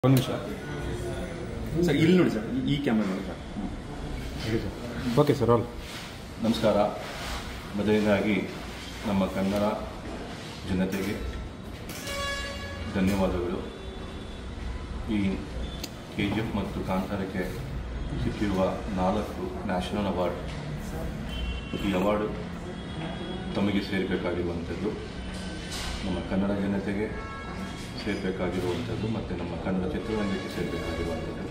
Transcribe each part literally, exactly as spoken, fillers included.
ಒಂದು ನಿಮಿಷ ಸರ್, ಇಲ್ಲಿ ನೋಡಿ ಸರ್, ಈ ಕ್ಯಾಮ್ರಾ ನೋಡಿ ಸರ್. ಹೇಳಿ ಸರ್. ಓಕೆ ಸರ್, ಆಲ್ ನಮಸ್ಕಾರ. ಮೊದಲನೇದಾಗಿ ನಮ್ಮ ಕನ್ನಡ ಜನತೆಗೆ ಧನ್ಯವಾದಗಳು. ಈ ಕೆ ಜಿ ಎಫ್ ಮತ್ತು ಕಾಂತಾರಕ್ಕೆ ಸಿಕ್ಕಿರುವ ನಾಲ್ಕು ನ್ಯಾಷನಲ್ ಅವಾರ್ಡ್, ಈ ಅವಾರ್ಡು ತಮಗೆ ಸೇರಬೇಕಾಗಿರುವಂಥದ್ದು, ನಮ್ಮ ಕನ್ನಡ ಜನತೆಗೆ ಸೇರಬೇಕಾಗಿರುವಂಥದ್ದು ಮತ್ತು ನಮ್ಮ ಕನ್ನಡ ಚಿತ್ರರಂಗಕ್ಕೆ ಸೇರಬೇಕಾಗಿರುವಂಥದ್ದು.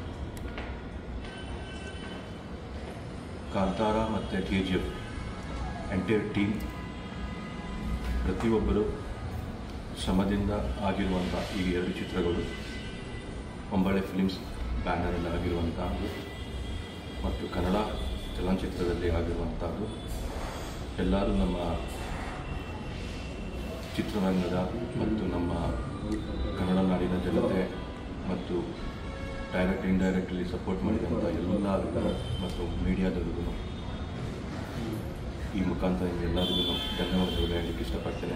ಕಾಂತಾರ ಮತ್ತು K G F entire team ಪ್ರತಿಯೊಬ್ಬರು ಶ್ರಮದಿಂದ ಆಗಿರುವಂಥ ಈ ಎರಡು ಚಿತ್ರಗಳು ಒಂಬಳೆ ಫಿಲಿಮ್ಸ್ ಬ್ಯಾನರಲ್ಲಿ ಆಗಿರುವಂಥದ್ದು ಮತ್ತು ಕನ್ನಡ ಚಲನಚಿತ್ರದಲ್ಲಿ ಆಗಿರುವಂಥದ್ದು. ಎಲ್ಲರೂ ನಮ್ಮ ಚಿತ್ರರಂಗದ ಮತ್ತು ನಮ್ಮ ಕನ್ನಡ ನಾಡಿನ ಜನತೆ ಮತ್ತು ಡೈರೆಕ್ಟ್ ಇಂಡೈರೆಕ್ಟ್ಲಿ ಸಪೋರ್ಟ್ ಮಾಡಿದಂಥ ಎಲ್ಲರಿಗೂ ಮತ್ತು ಮೀಡಿಯಾದವ್ರಿಗೂ ಈ ಮುಖಾಂತರ ಎಲ್ಲರಿಗೂ ಧನ್ಯವಾದಗಳು ಹೇಳಲಿಕ್ಕೆ ಇಷ್ಟಪಡ್ತೇನೆ.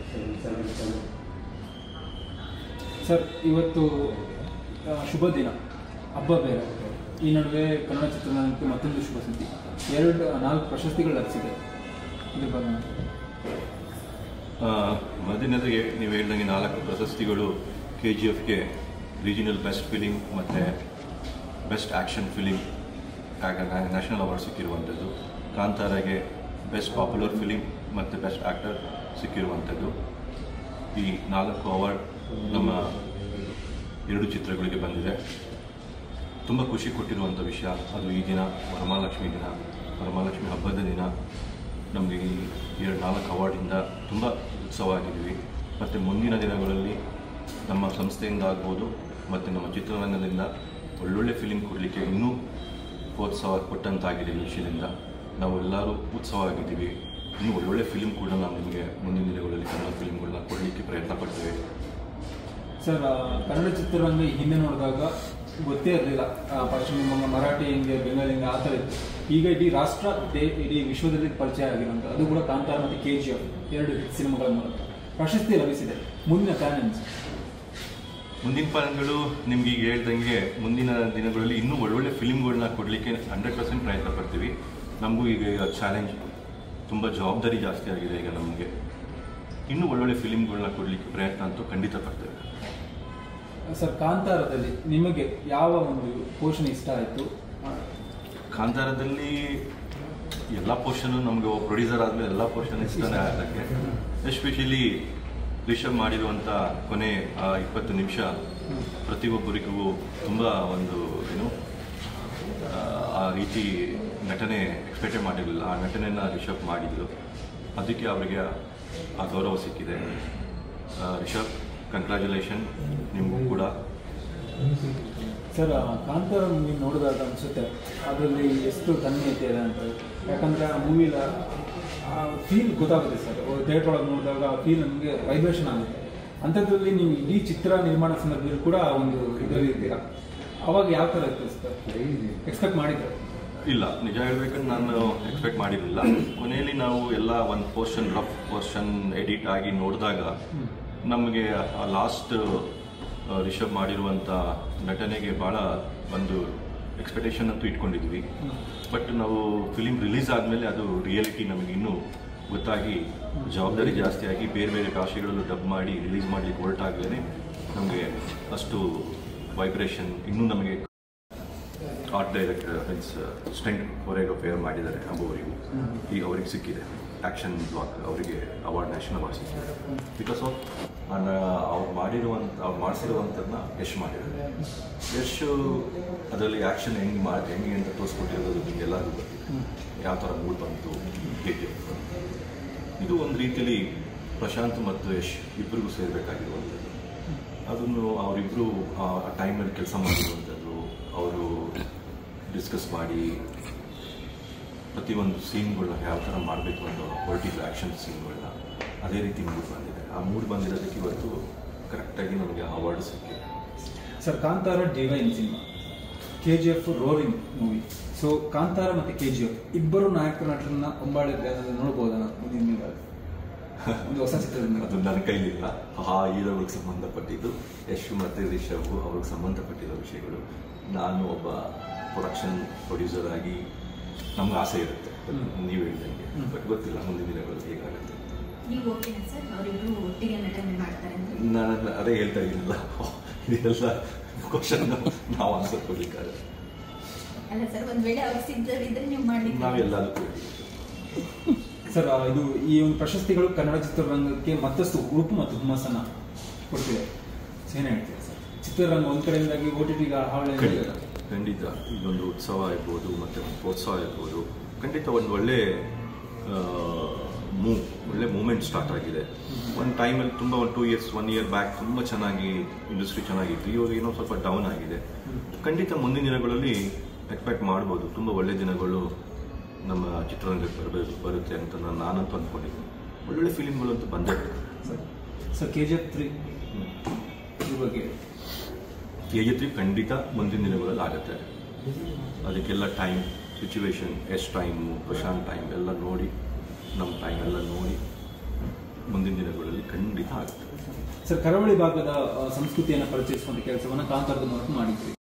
ಸರ್, ಇವತ್ತು ಶುಭ ದಿನ, ಹಬ್ಬ ಬೇರೆ. ಈ ನಡುವೆ ಕನ್ನಡ ಚಿತ್ರರಂಗಕ್ಕೆ ಮತ್ತೊಂದು ಶುಭ ಸುದ್ದಿ, ಎರಡು ನಾಲ್ಕು ಪ್ರಶಸ್ತಿಗಳು ಲಭಿಸಿದೆ. ಇದ್ರ ಬಗ್ಗೆ ಮೊದಲನೇದಾಗಿ ನೀವು ಹೇಳಿದಂಗೆ ನಾಲ್ಕು ಪ್ರಶಸ್ತಿಗಳು ಕೆ ಜಿ ಎಫ್ಗೆ ರೀಜನಲ್ ಬೆಸ್ಟ್ ಫಿಲಿಮ್ ಮತ್ತು best action film national award ಸಿಕ್ಕಿರುವಂಥದ್ದು. ಕಾಂತಾರಾಗೆ ಬೆಸ್ಟ್ ಪಾಪ್ಯುಲರ್ ಫಿಲಿಮ್ ಮತ್ತು ಬೆಸ್ಟ್ ಆ್ಯಕ್ಟರ್ ಸಿಕ್ಕಿರುವಂಥದ್ದು. ಈ ನಾಲ್ಕು ಅವಾರ್ಡ್ ನಮ್ಮ ಎರಡು ಚಿತ್ರಗಳಿಗೆ ಬಂದಿದೆ. ತುಂಬ ಖುಷಿ ಕೊಟ್ಟಿರುವಂಥ ವಿಷಯ ಅದು ಈ ದಿನ ವರಮಹಾಲಕ್ಷ್ಮಿ ದಿನ, ವರಮಹಾಲಕ್ಷ್ಮಿ ಹಬ್ಬದ ದಿನ ನಮಗೆ ಈ ಎರಡು ನಾಲ್ಕು ಅವಾರ್ಡಿಂದ ತುಂಬ ಉತ್ಸವ ಆಗಿದ್ದೀವಿ. ಮತ್ತು ಮುಂದಿನ ದಿನಗಳಲ್ಲಿ ನಮ್ಮ ಸಂಸ್ಥೆಯಿಂದ ಆಗ್ಬೋದು ಮತ್ತು ನಮ್ಮ ಚಿತ್ರರಂಗದಿಂದ ಒಳ್ಳೊಳ್ಳೆ ಫಿಲಿಮ್ ಕೊಡಲಿಕ್ಕೆ ಇನ್ನೂ ಪ್ರೋತ್ಸಾಹ ಕೊಟ್ಟಂತಾಗಿದೆ. ಈ ವಿಷಯದಿಂದ ನಾವು ಎಲ್ಲರೂ ಉತ್ಸವ ಆಗಿದ್ದೀವಿ. ಇನ್ನೂ ಒಳ್ಳೊಳ್ಳೆ ಫಿಲಿಮ್ ಕೂಡ ನಾವು ನಿಮಗೆ ಮುಂದಿನ ದಿನಗಳಲ್ಲಿ ಕನ್ನಡ ಫಿಲಿಮ್ಗಳನ್ನ ಕೊಡಲಿಕ್ಕೆ ಪ್ರಯತ್ನ ಪಡ್ತೇವೆ. ಸರ್, ಕನ್ನಡ ಚಿತ್ರರಂಗ ಹಿಂದೆ ನೋಡಿದಾಗ ಗೊತ್ತೇ ಇರಲಿಲ್ಲ, ಪಶ್ಚಿಮ ಬಂಗ, ಮರಾಠಿ ಹಿಂಗೆ, ಬೆಂಗಾಲಿ ಹಿಂಗೆ ಆ ಥರ ಇತ್ತು. ಈಗ ಇಡೀ ರಾಷ್ಟ್ರ, ಇಡೀ ವಿಶ್ವದಲ್ಲಿ ಪರಿಚಯ ಆಗಿರುವಂಥ ಅದು ಕೂಡ ಕಾಂತಾರ ಮತ್ತು ಕೆ ಜಿ ಎಫ್ ಎರಡು ಸಿನಿಮಾಗಳ ಮೂಲಕ ಪ್ರಶಸ್ತಿ ಲಭಿಸಿದೆ. ಮುಂದಿನ ಪ್ಲಾನ್ ಏನು ಸರ್? ಮುಂದಿನ ಪ್ಲಾನ್ಗಳು ನಿಮ್ಗೆ ಈಗ ಹೇಳ್ದಂಗೆ ಮುಂದಿನ ದಿನಗಳಲ್ಲಿ ಇನ್ನೂ ಒಳ್ಳೊಳ್ಳೆ ಫಿಲಿಮ್ಗಳನ್ನ ಕೊಡಲಿಕ್ಕೆ ಹಂಡ್ರೆಡ್ ಪರ್ಸೆಂಟ್ ಪ್ರಯತ್ನ ಪಡ್ತೀವಿ. ನಮಗೂ ಈಗ ಈಗ ಚಾಲೆಂಜ್, ತುಂಬ ಜವಾಬ್ದಾರಿ ಜಾಸ್ತಿ ಆಗಿದೆ ಈಗ ನಮಗೆ. ಇನ್ನೂ ಒಳ್ಳೊಳ್ಳೆ ಫಿಲಿಮ್ಗಳನ್ನ ಕೊಡಲಿಕ್ಕೆ ಪ್ರಯತ್ನ ಅಂತೂ ಖಂಡಿತ ಪಡ್ತೇವೆ. ಸರ್, ಕಾಂತಾರದಲ್ಲಿ ನಿಮಗೆ ಯಾವ ಒಂದು ಪೋಷಣೆ ಇಷ್ಟ ಆಯಿತು? ಕಾಂತಾರದಲ್ಲಿ ಎಲ್ಲ ಪೋರ್ಷನು ನಮಗೆ ಪ್ರೊಡ್ಯೂಸರ್ ಆದಮೇಲೆ ಎಲ್ಲ ಪೋರ್ಷನ್ ಇಷ್ಟನೇ ಆಗಕ್ಕೆ. ಎಸ್ಪೆಷಲಿ ರಿಷಬ್ ಮಾಡಿರುವಂಥ ಕೊನೆ ಆ ಇಪ್ಪತ್ತು ನಿಮಿಷ ಪ್ರತಿಯೊಬ್ಬರಿಗೂ ತುಂಬ ಒಂದು ಏನು ಆ ರೀತಿ ನಟನೆ ಎಕ್ಸ್ಪೆಕ್ಟೇ ಮಾಡಿರಲಿಲ್ಲ. ಆ ನಟನೆಯನ್ನು ರಿಷಬ್ ಮಾಡಿದ್ರು, ಅದಕ್ಕೆ ಅವರಿಗೆ ಆ ಗೌರವ ಸಿಕ್ಕಿದೆ. ರಿಷಬ್, ಕಂಗ್ರ್ಯಾಚುಲೇಷನ್ ನಿಮಗೂ ಕೂಡ. ಸರ್, ಕಾಂತಾರ ಮೂವಿ ನೋಡಿದಾಗ ಅನಿಸುತ್ತೆ ಅದರಲ್ಲಿ ಎಷ್ಟು ತನ್ಮಯತೆ ಇದೆ ಅಂತ. ಯಾಕಂದರೆ ಆ ಮೂವಿಲ ಫೀಲ್ ಗೊತ್ತಾಗುತ್ತೆ ಸರ್. ಥಿಯೇಟ್ರ್ ಒಳಗೆ ನೋಡಿದಾಗ ಆ ಫೀಲ್ ನಮಗೆ ವೈಬ್ರೇಷನ್ ಆಗುತ್ತೆ. ಅಂಥದ್ರಲ್ಲಿ ನೀವು ಇಡೀ ಚಿತ್ರ ನಿರ್ಮಾಣ ಸಂದರ್ಭದಲ್ಲಿ ಕೂಡ ಒಂದು ಇದರಲ್ಲಿ ಇರ್ತೀರಾ. ಅವಾಗ ಯಾವ ಥರ ಇರ್ತದೆ ಸರ್? ಎಕ್ಸ್ಪೆಕ್ಟ್ ಮಾಡಿದ್ರೆ? ಇಲ್ಲ, ನಿಜ ಹೇಳ್ಬೇಕಂದ್ರೆ ನಾನು ಎಕ್ಸ್ಪೆಕ್ಟ್ ಮಾಡಿರಲಿಲ್ಲ. ಕೊನೆಯಲ್ಲಿ ನಾವು ಎಲ್ಲ ಒಂದು ಪೋರ್ಷನ್, ರಫ್ ಪೋರ್ಷನ್ ಎಡಿಟ್ ಆಗಿ ನೋಡಿದಾಗ ನಮಗೆ ಆ ಲಾಸ್ಟ್ ರಿಷಬ್ ಮಾಡಿರುವಂಥ ನಟನೆಗೆ ಭಾಳ ಒಂದು ಎಕ್ಸ್ಪೆಕ್ಟೇಷನ್ ಅಂತೂ ಇಟ್ಕೊಂಡಿದ್ವಿ. ಬಟ್ ನಾವು ಫಿಲಿಮ್ ರಿಲೀಸ್ ಆದಮೇಲೆ ಅದು ರಿಯಾಲಿಟಿ ನಮಗೆ ಇನ್ನೂ ಗೊತ್ತಾಗಿ ಜವಾಬ್ದಾರಿ ಜಾಸ್ತಿ ಆಗಿ ಬೇರೆ ಬೇರೆ ಭಾಷೆಗಳಲ್ಲೂ ಡಬ್ ಮಾಡಿ ರಿಲೀಸ್ ಮಾಡಲಿಕ್ಕೆ ಹೊರಟಾಗಲೇ ನಮಗೆ ಅಷ್ಟು ವೈಬ್ರೇಷನ್ ಇನ್ನೂ ನಮಗೆ. Art director means stunt choreographer ಮಾಡಿದ್ದಾರೆ ಅಂಬುವರಿಗೂ, ಈಗ ಅವ್ರಿಗೆ ಸಿಕ್ಕಿದೆ ಆ್ಯಕ್ಷನ್ ಬ್ಲಾಕ್, ಅವರಿಗೆ ಅವಾರ್ಡ್, ನ್ಯಾಷನಲ್ ಅವಾರ್ಡ್ ಸಿಕ್ಕಿದೆ. ಬಿಕಾಸ್ ಆಫ್ ನಾನು ಅವ್ರು ಮಾಡಿರುವಂಥ ಅವ್ರು ಮಾಡಿಸಿರುವಂಥದ್ದನ್ನ ಯಶ್ ಮಾಡಿದ್ದಾರೆ. ಯಶ್ ಅದರಲ್ಲಿ ಆ್ಯಕ್ಷನ್ ಹೆಂಗೆ ಮಾಡಿ ಹೆಂಗೆ ಅಂತ ತೋರಿಸ್ಕೊಟ್ಟಿರೋದು ನಿಮ್ಗೆ ಎಲ್ಲರಿಗೂ ಗೊತ್ತಿದೆ. ಯಾವ ಥರ ಮೂಡ್ ಬಂತು ಹೇಗೆ. ಇದು ಒಂದು ರೀತಿಯಲ್ಲಿ ಪ್ರಶಾಂತ್ ಮತ್ತು ಯಶ್ ಇಬ್ಬರಿಗೂ ಸೇರಬೇಕಾಗಿರುವಂಥದ್ದು. ಅದನ್ನು ಅವರಿಬ್ಬರು ಆ ಟೈಮಲ್ಲಿ ಕೆಲಸ ಮಾಡಿರುವಂಥದ್ದು, ಅವರು ಡಿಸ್ಕಸ್ ಮಾಡಿ ಪ್ರತಿಯೊಂದು ಸೀನ್ಗಳನ್ನ ಯಾವ ಥರ ಮಾಡಬೇಕು ಅಂತ ಹೊರಟಿದ್ದು ಆ್ಯಕ್ಷನ್ ಸೀನ್ಗಳನ್ನ ಅದೇ ರೀತಿ ಮೂಡ್ ಬಂದಿದೆ. ಆ ಮೂಡ್ ಬಂದಿರೋದಕ್ಕೆ ಇವತ್ತು ಕರೆಕ್ಟಾಗಿ ನಮಗೆ ಅವಾರ್ಡ್ ಸಿಕ್ಕಿದೆ. Sir, Kantara divine cinema, K G F rolling movie. So Kantara ಮತ್ತು ಕೆ ಜಿ ಎಫ್ ಇಬ್ಬರು ನಾಯಕ ನಟರನ್ನ ಒಂಬಾಳೆ ನೋಡ್ಬೋದಾ ಮುಂದಿನ ದಿನಗಳಲ್ಲಿ? ಒಂದು ಹೊಸ ಚಿತ್ರದಿಂದ ಅದು ನನ್ನ ಕೈಲಿಲ್ಲ. ಆ ಹೀರೋಗಳಿಗೆ ಸಂಬಂಧಪಟ್ಟಿದ್ದು ಯಶ್ ಮತ್ತು ರಿಷಬ್ ಅವ್ರಿಗೆ ಸಂಬಂಧಪಟ್ಟಿರೋ ವಿಷಯಗಳು. ನಾನು ಒಬ್ಬ ಪ್ರೊಡಕ್ಷನ್ ಪ್ರೊಡ್ಯೂಸರ್ ಆಗಿ ನಮ್ಗೆ ಆಸೆ ಇರುತ್ತೆ, ನೀವು ಹೇಳ್ದಂಗೆ. ಬಟ್ ಗೊತ್ತಿಲ್ಲ ಮುಂದಿನ ದಿನಗಳು ಹೇಗಾಗುತ್ತೆ. ನೀವು ಓಕೆನಾ ಸರ್ ಅವರಿಬ್ರು ಒಟ್ಟಿಗೆ ನಟನೆ ಮಾಡ್ತಾರೆ ಅಂದ್ರೆ? ನಾನು ಅದೇ ಹೇಳ್ತಾ ಇದ್ದೀನಲ್ಲ, ಇದೆಲ್ಲ ಕ್ವಶನ್ ನಾವು ಆನ್ಸರ್ ಕೊಡ್ಲಿಕ್ಕಾಗಲ್ಲ. ಅಲ್ಲ ಸರ್, ಒಂದ್ ವೇಳೆ ಅವ್ರು ಸಿದ್ಧರಿದ್ರೆ ನೀವು ಮಾಡ್ಲಿಕ್ಕೆ ನಾವೆಲ್ಲದಕ್ಕೂ ಸರ್. ಇದು ಈ ಒಂದು ಪ್ರಶಸ್ತಿಗಳು ಕನ್ನಡ ಚಿತ್ರರಂಗಕ್ಕೆ ಮತ್ತಷ್ಟು ಉಡುಪು ಮತ್ತು ಹುಮ್ಮಸ್ಸನ್ನ ಕೊಡ್ತಿದೆ. ಏನೇ ಹೇಳ್ತೀರಾ ಸರ್? ಚಿತ್ರರಂಗ ಒಂದ್ ಕಡೆಯಿಂದಾಗಿ ಓ ಟಿ ಟಿಗೆ ಹಾವಳಿ ಖಂಡಿತ ಇದೊಂದು ಉತ್ಸವ ಇರ್ಬೋದು ಮತ್ತು ಒಂದು ಪ್ರೋತ್ಸಾಹ ಇರ್ಬೋದು. ಖಂಡಿತ ಒಂದು ಒಳ್ಳೆ ಮೂವ್ ಒಳ್ಳೆ ಮೂಮೆಂಟ್ ಸ್ಟಾರ್ಟ್ ಆಗಿದೆ. ಒಂದು ಟೈಮಲ್ಲಿ ತುಂಬ ಒಂದು two years one year back ತುಂಬ ಚೆನ್ನಾಗಿ ಇಂಡಸ್ಟ್ರಿ ಚೆನ್ನಾಗಿತ್ತು. ಇವಾಗ ಏನೋ ಸ್ವಲ್ಪ ಡೌನ್ ಆಗಿದೆ. ಖಂಡಿತ ಮುಂದಿನ ದಿನಗಳಲ್ಲಿ ಎಕ್ಸ್ಪೆಕ್ಟ್ ಮಾಡ್ಬೋದು ತುಂಬ ಒಳ್ಳೆ ದಿನಗಳು ನಮ್ಮ ಚಿತ್ರರಂಗಕ್ಕೆ ಬರಬೇಕು ಬರುತ್ತೆ ಅಂತ ನಾನು ನಾನಂತೂ ಅಂದ್ಕೊಂಡಿದ್ದೀನಿ. ಒಳ್ಳೊಳ್ಳೆ ಫಿಲಿಮ್ಗಳು ಅಂತೂ ಬಂದೇ sir. Sir K G F three ಈ ಬಗ್ಗೆ ಕೆ ಜಿ ಎಫ್ ತ್ರೀ ಖಂಡಿತ ಮುಂದಿನ ದಿನಗಳಲ್ಲಿ ಆಗುತ್ತೆ. ಅದಕ್ಕೆಲ್ಲ ಟೈಮ್ ಸಿಚುವೇಶನ್, ಎಷ್ಟು ಟೈಮು, ಪ್ರಶಾಂತ್ ಟೈಮ್ ಎಲ್ಲ ನೋಡಿ, ನಮ್ಮ ಟೈಮ್ ಎಲ್ಲ ನೋಡಿ ಮುಂದಿನ ದಿನಗಳಲ್ಲಿ ಖಂಡಿತ ಆಗುತ್ತೆ. ಸರ್, ಕರಾವಳಿ ಭಾಗದ ಸಂಸ್ಕೃತಿಯನ್ನು ಪರಿಚಯಿಸುವಂಥ ಕೆಲಸವನ್ನು ಕಾಂತಾರದ ಮೂಲಕ ಮಾಡಿದ್ರಿ.